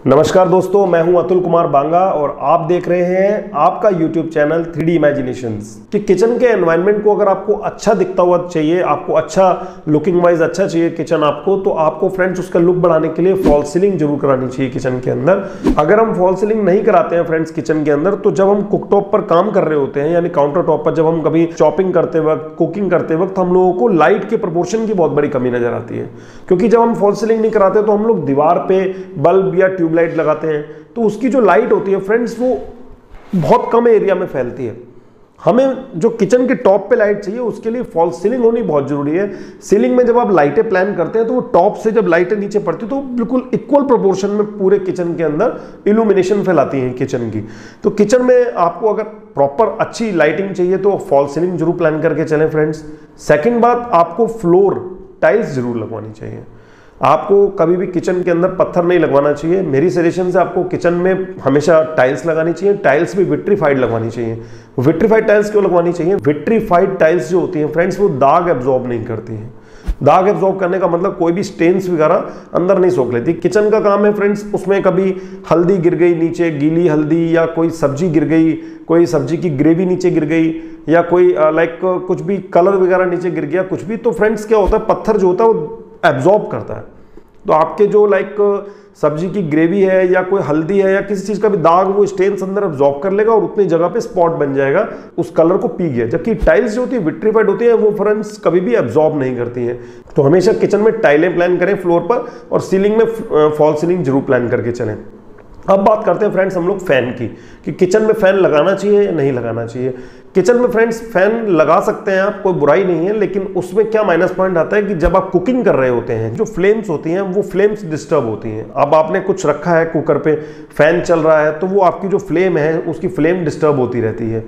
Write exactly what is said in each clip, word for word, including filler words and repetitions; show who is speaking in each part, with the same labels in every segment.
Speaker 1: नमस्कार दोस्तों, मैं हूं अतुल कुमार बांगा और आप देख रहे हैं आपका YouTube channel three D imaginations. कि किचन के एनवायरनमेंट को अगर आपको अच्छा दिखता हुआ चाहिए, आपको अच्छा लुकिंग वाइज अच्छा चाहिए किचन आपको, तो आपको फ्रेंड्स उसका लुक बढ़ाने के लिए फॉल सीलिंग जरूर करानी चाहिए किचन के अंदर। अगर हम फॉल सीलिंग नहीं कराते हैं फ्रेंड्स किचन के अंदर, तो जब हम कुकटॉप पर काम कर रहे होते हैं यानी काउंटर टॉप पर जब हम कभी चॉपिंग करते वक्त, कुकिंग करते वक्त, हम लोगों को लाइट के प्रोपोर्शन की बहुत बड़ी कमी नजर आती है। क्योंकि जब हम फॉल सीलिंग नहीं कराते तो हम लोग दीवार पे बल्ब या ट्यूबलाइट लगाते हैं, तो उसकी जो लाइट होती है फ्रेंड्स वो बहुत कम एरिया में फैलती है। हमें जो किचन के टॉप पे लाइट चाहिए उसके लिए फॉल्स सीलिंग होनी बहुत जरूरी है। सीलिंग में जब आप लाइटें प्लान करते हैं तो वो टॉप से जब लाइटें नीचे पड़ती है तो बिल्कुल इक्वल प्रोपोर्शन में पूरे किचन के अंदर इल्यूमिनेशन फैलाती हैं किचन की। तो किचन में आपको अगर प्रॉपर अच्छी लाइटिंग चाहिए तो फॉल्स सीलिंग जरूर प्लान करके चलें फ्रेंड्स। सेकेंड बात, आपको फ्लोर टाइल्स जरूर लगवानी चाहिए। आपको कभी भी किचन के अंदर पत्थर नहीं लगवाना चाहिए। मेरी सजेशन से आपको किचन में हमेशा टाइल्स लगानी चाहिए। टाइल्स भी विट्रीफाइड लगवानी चाहिए। विट्रीफाइड टाइल्स क्यों लगवानी चाहिए? विट्रीफाइड टाइल्स जो होती हैं फ्रेंड्स वो दाग एब्जॉर्ब नहीं करती हैं। दाग एब्जॉर्ब करने का मतलब कोई भी स्टेन्स वगैरह अंदर नहीं सोख लेती। किचन का काम है फ्रेंड्स, उसमें कभी हल्दी गिर गई नीचे, गीली हल्दी, या कोई सब्जी गिर गई, कोई सब्जी की ग्रेवी नीचे गिर गई, या कोई लाइक कुछ भी कलर वगैरह नीचे गिर गया कुछ भी, तो फ्रेंड्स क्या होता है, पत्थर जो होता है वो एब्जॉर्ब करता है। तो आपके जो लाइक सब्जी की ग्रेवी है या कोई हल्दी है या किसी चीज का भी दाग, वो स्टेन्स अंदर एब्जॉर्ब कर लेगा और उतनी जगह पे स्पॉट बन जाएगा, उस कलर को पी गया। जबकि टाइल्स जो होती है विट्रीफाइड होती है, वो फ्रेंड्स कभी भी एब्जॉर्ब नहीं करती हैं। तो हमेशा किचन में टाइलें प्लान करें फ्लोर पर, और सीलिंग में फॉल सीलिंग जरूर प्लान करके चलें। अब बात करते हैं फ्रेंड्स हम लोग फैन की, कि किचन में फैन लगाना चाहिए या नहीं लगाना चाहिए। किचन में फ्रेंड्स फैन लगा सकते हैं आप, कोई बुराई नहीं है, लेकिन उसमें क्या माइनस पॉइंट आता है कि जब आप कुकिंग कर रहे होते हैं, जो फ्लेम्स होती हैं वो फ्लेम्स डिस्टर्ब होती हैं। अब आपने कुछ रखा है कुकर पे, फैन चल रहा है, तो वो आपकी जो फ्लेम है उसकी फ्लेम डिस्टर्ब होती रहती है।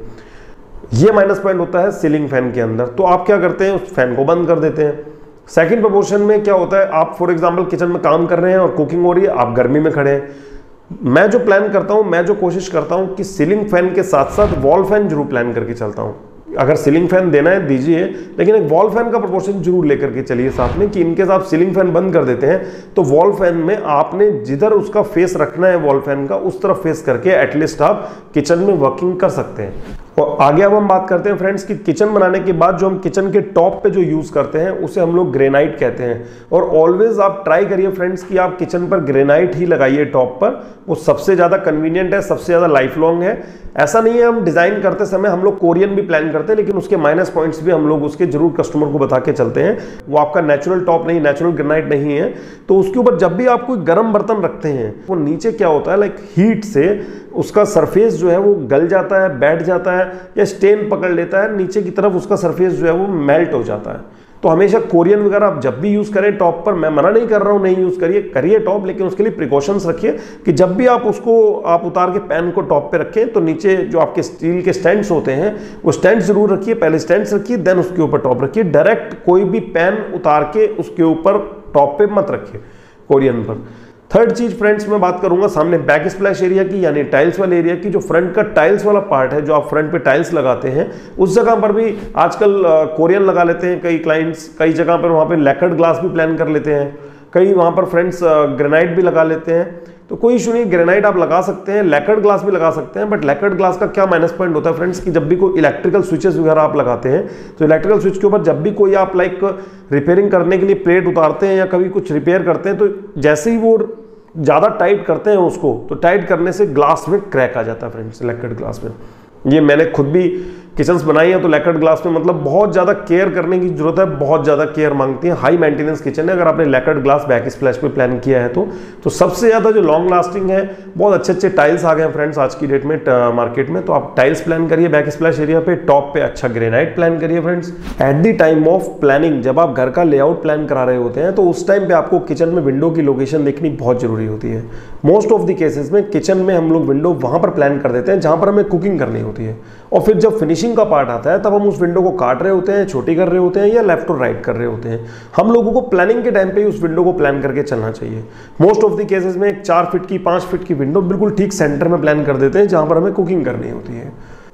Speaker 1: ये माइनस पॉइंट होता है सीलिंग फैन के अंदर। तो आप क्या करते हैं, उस फैन को बंद कर देते हैं। सेकेंड प्रोपोर्शन में क्या होता है, आप फॉर एग्जाम्पल किचन में काम कर रहे हैं और कुकिंग हो रही है, आप गर्मी में खड़े हैं। मैं जो प्लान करता हूं, मैं जो कोशिश करता हूं कि सीलिंग फैन के साथ साथ वॉल फैन जरूर प्लान करके चलता हूं। अगर सीलिंग फैन देना है दीजिए, लेकिन एक वॉल फैन का प्रोपोर्शन जरूर लेकर के चलिए साथ में, कि इनकेस आप सीलिंग फैन बंद कर देते हैं तो वॉल फैन में आपने जिधर उसका फेस रखना है वॉल फैन का, उस तरफ फेस करके एटलीस्ट आप किचन में वर्किंग कर सकते हैं। और आगे अब हम बात करते हैं फ्रेंड्स कि किचन बनाने के बाद जो हम किचन के टॉप पे जो यूज करते हैं उसे हम लोग ग्रेनाइट कहते हैं। और ऑलवेज आप ट्राई करिए फ्रेंड्स कि आप किचन पर ग्रेनाइट ही लगाइए टॉप पर, वो सबसे ज्यादा कन्वीनियंट है, सबसे ज्यादा लाइफ लॉन्ग है। ऐसा नहीं है हम डिजाइन करते समय हम लोग कोरियन भी प्लान करते हैं, लेकिन उसके माइनस पॉइंट्स भी हम लोग उसके जरूर कस्टमर को बता के चलते हैं। वो आपका नेचुरल टॉप नहीं, नेचुरल ग्रेनाइट नहीं है, तो उसके ऊपर जब भी आप कोई गर्म बर्तन रखते हैं, वो नीचे क्या होता है, लाइक हीट से उसका सरफेस जो है वो गल जाता है, बैठ जाता है, या स्टेन पकड़ लेता है, नीचे की तरफ उसका सरफेस जो है वो मेल्ट हो जाता है। तो हमेशा कोरियन वगैरह आप जब भी यूज करें टॉप पर, मैं मना नहीं कर रहा हूं नहीं यूज करिए, करिए टॉप, लेकिन उसके लिए प्रिकॉशंस रखिए कि जब भी आप उसको आप उतार के पैन को टॉप पे रखें तो नीचे जो आपके स्टील के स्टैंड्स होते हैं वो स्टैंड्स जरूर रखिए। पहले स्टैंड्स रखिए, देन उसके ऊपर टॉप रखिए। डायरेक्ट कोई भी पैन उतार के उसके ऊपर टॉप पे मत रखिए कोरियन पर। थर्ड चीज फ्रेंड्स मैं बात करूंगा सामने बैक स्प्लैश एरिया की, यानी टाइल्स वाले एरिया की। जो फ्रंट का टाइल्स वाला पार्ट है, जो आप फ्रंट पे टाइल्स लगाते हैं, उस जगह पर भी आजकल कोरियन लगा लेते हैं कई क्लाइंट्स। कई जगह पर वहां पे लैकर्ड ग्लास भी प्लान कर लेते हैं, कई वहां पर फ्रेंड्स ग्रेनाइट भी लगा लेते हैं। तो कोई इशू नहीं, ग्रेनाइट आप लगा सकते हैं, लैकर्ड ग्लास भी लगा सकते हैं। बट लैकर्ड ग्लास का क्या माइनस पॉइंट होता है फ्रेंड्स कि जब भी कोई इलेक्ट्रिकल स्विचेस वगैरह आप लगाते हैं, तो इलेक्ट्रिकल स्विच के ऊपर जब भी कोई आप लाइक रिपेयरिंग करने के लिए प्लेट उतारते हैं या कभी कुछ रिपेयर करते हैं, तो जैसे ही वो ज़्यादा टाइट करते हैं उसको, तो टाइट करने से ग्लास में क्रैक आ जाता है फ्रेंड्स, लैकर्ड ग्लास में। ये मैंने खुद भी किचन्स बनाई है, तो लैकर्ड ग्लास में मतलब बहुत ज़्यादा केयर करने की जरूरत है, बहुत ज़्यादा केयर मांगती है। हाई मेंटेनेंस किचन है। अगर आपने लैकर्ड ग्लास बैक स्प्लैश पे प्लान किया है तो तो सबसे ज़्यादा जो लॉन्ग लास्टिंग है, बहुत अच्छे अच्छे टाइल्स आ गए हैं फ्रेंड्स आज की डेट में मार्केट में। तो आप टाइल्स प्लान करिए बैक स्प्लैश एरिया पे, टॉप पे अच्छा ग्रेनाइट प्लान करिए friends. At the time of planning, जब आप घर का लेआउट प्लान करा रहे होते हैं, तो उस टाइम पे आपको किचन में विंडो की लोकेशन देखनी बहुत जरूरी होती है। मोस्ट ऑफ द केसेस में किचन में हम लोग विंडो वहां पर प्लान कर देते हैं जहां पर हमें कुकिंग करनी होती है, और फिर जब फिनिशिंग का पार्ट आता है तब हम उस विंडो को काट रहे होते हैं, छोटी कर रहे होते हैं, या लेफ्ट और राइट कर रहे होते हैं। हम लोगों को प्लानिंग के टाइम पे ही उस विंडो को प्लान करके चलना चाहिए। मोस्ट ऑफ द केसेस में एक चार फीट की, पांच फीट की विंडो बिल्कुल ठीक सेंटर में प्लान कर देते हैं जहां पर हमें कुकिंग करनी होती है।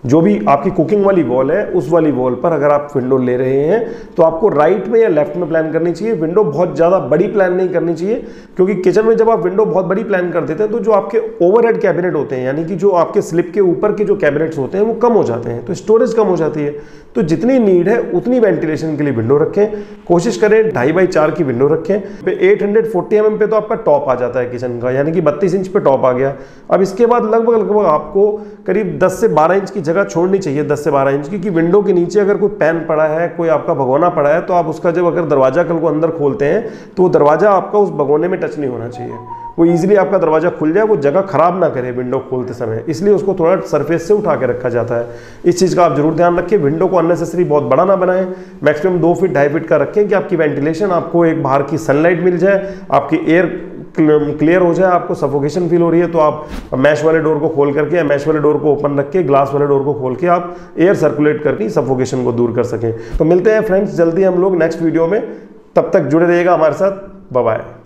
Speaker 1: जो भी आपकी कुकिंग वाली वॉल है उस वाली वॉल पर अगर आप विंडो ले रहे हैं तो आपको राइट में या लेफ्ट में प्लान करनी चाहिए। विंडो बहुत ज़्यादा बड़ी प्लान नहीं करनी चाहिए, क्योंकि किचन में जब आप विंडो बहुत बड़ी प्लान कर देते हैं तो जो आपके ओवरहेड कैबिनेट होते हैं, यानी कि जो आपके स्लिप के ऊपर के जो कैबिनेट्स होते हैं वो कम हो जाते हैं, तो स्टोरेज कम हो जाती है। तो जितनी नीड है उतनी वेंटिलेशन के लिए विंडो रखें। कोशिश करें ढाई बाई चार की विंडो रखें। Eight hundred forty M M पे तो आपका टॉप आ जाता है किचन का, यानी कि बत्तीस इंच पे टॉप आ गया। अब इसके बाद लगभग लगभग आपको करीब दस से बारह इंच की जगह छोड़नी चाहिए, दस से बारह इंच की, कि विंडो के नीचे अगर कोई पैन पड़ा है, कोई आपका भगोना पड़ा है, तो आप उसका जब अगर दरवाजा कल को अंदर खोलते हैं तो वो दरवाजा आपका उस भगोने में टच नहीं होना चाहिए, वो इजीली आपका दरवाजा खुल जाए, वो जगह खराब ना करे विंडो खोलते समय, इसलिए उसको थोड़ा सरफेस से उठा के रखा जाता है। इस चीज़ का आप जरूर ध्यान रखें। विंडो को अननेसेसरी बहुत बड़ा ना बनाएं, मैक्सिमम दो फीट ढाई फीट का रखें कि आपकी वेंटिलेशन, आपको एक बाहर की सनलाइट मिल जाए, आपकी एयर क्लियर हो जाए। आपको सफोकेशन फील हो रही है तो आप मैश वाले डोर को खोल करके या मैश वाले डोर को ओपन रख के ग्लास वाले डोर को खोल के आप एयर सर्कुलेट करके सफोकेशन को दूर कर सकें। तो मिलते हैं फ्रेंड्स जल्दी हम लोग नेक्स्ट वीडियो में, तब तक जुड़े रहिएगा हमारे साथ। Bye bye.